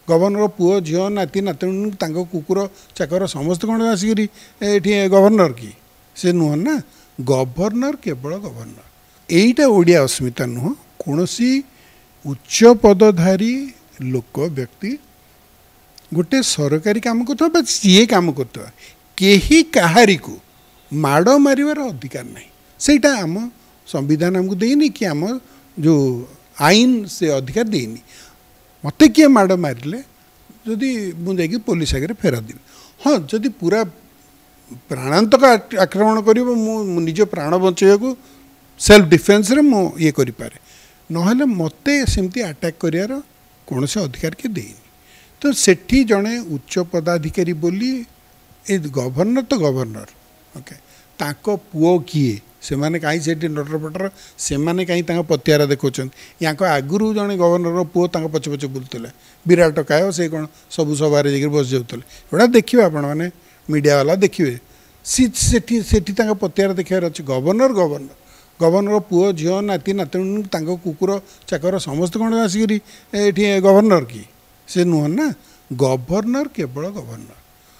Governor पुओ झील नाती नातुणी कुकुर चाकर समस्त कौन आसिक ये गवर्नर कि से नुह ना गवर्नर केवल गवर्नर यहीटा ओडिया अस्मिता नुह कौन उच्च पदधारी लोक व्यक्ति गोटे सरकारी काम कर सी काम कर कहीं कहारी को माड़ मारिवार अधिकार नहीं सेटा आम संविधान आमको देनी कि आम जो आईन से अधिकार देनी मत किए माड़ मारे जदि मुझे पुलिस आगे फेरा देवी हाँ जदि पूरा प्राणांतक आक्रमण कर निज प्राण बचाइया को सेल्फ डिफेन्स रे मु ये करें ना मत सेमती अटैक करार कौन से अधिकार के देनी तो सेठी जड़े उच्च पदाधिकारी बोली ए गवर्नर तो गवर्नर ओके ताको पुओ किए से माने कहीं से नटरपटर से माने कहीं पतियारा देखुं या आगुरी जड़े गवर्नर पुओ पचे पचे बुलूले विराट काय से कौन सबू सभार जा बस जाते एटा देखिए आपण मैंने मीडिया वाला देखिए सेठी पतियारा देखार अच्छे गवर्नर गवर्नर गवर्नर पुओ झील नाती नातुणी कुकुर चाकर समस्त कौन आसिक ये गवर्नर कि से नुह ना गवर्नर केवल गवर्नर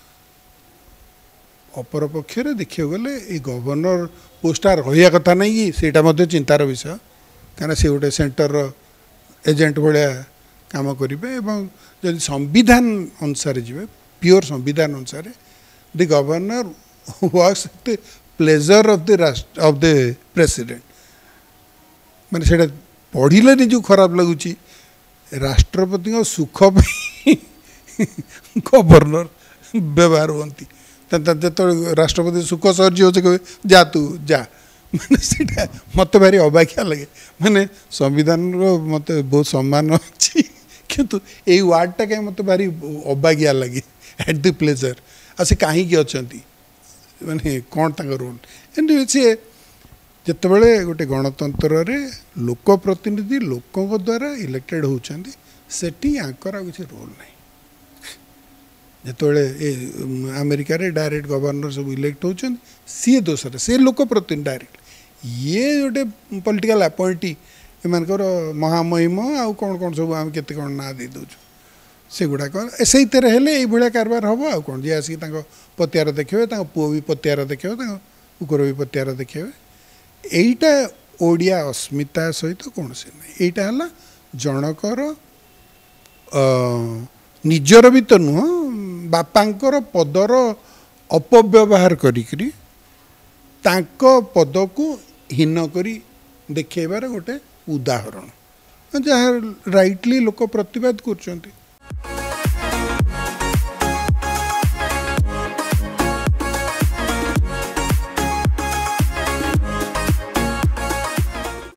अपर पक्षे देखिए गले ये गवर्नर पोस्टा रहा कथा नहीं कि सेटा चिंतार विषय कहीं से गोटे सेंटर एजेंट भाया काम करेंगे जब संविधान अनुसार जी प्योर संविधान अनुसार the governor works the pleasure of the president माने से पढ़ले निज खराब लगुच राष्ट्रपति सुख गवर्नर व्यवहार होती जो राष्ट्रपति सुख सर्जी हो कहे जा तू जा मैंने मत भारी अबाख्या लगे मैंने संविधान मत बहुत सम्मान अच्छी किंतु यही वार्डटा कहीं मत भारी अबाख्या लगे एट द प्लेजर आ से कहीं अच्छा माने कौन तक रोल एमती सी जितेबले गोटे गणतंत्र रे लोक प्रतिनिधि लोकों द्वारा इलेक्टेड होती सेठी आंकर किसी रोल नहीं जिते अमेरिका रे डायरेक्ट गवर्नर सब इलेक्ट होती सी दोषर से लोक प्रतिनिधि डायरेक्ट ये गोटे पॉलिटिकल अपॉइंटी एमकर महामहिम आउ कौन कौन सब आम केते कौन ना दे दौर से गुड़ाक से भाया कारबार हम आउ कौन जी आसिक पतियार देखिए पुओ भी पतियार देखिए कुकुर भी पतियार देखिए यहीटा ओडिया अस्मिता सहित कौन से नहीं यहीटा है जनकर निजर भी तो नुह बापांकर पदर अपव्यवहार करी पद को हीन करी देखेबार गोटे उदाहरण जहाँ राइटली लोक प्रतिवाद कर।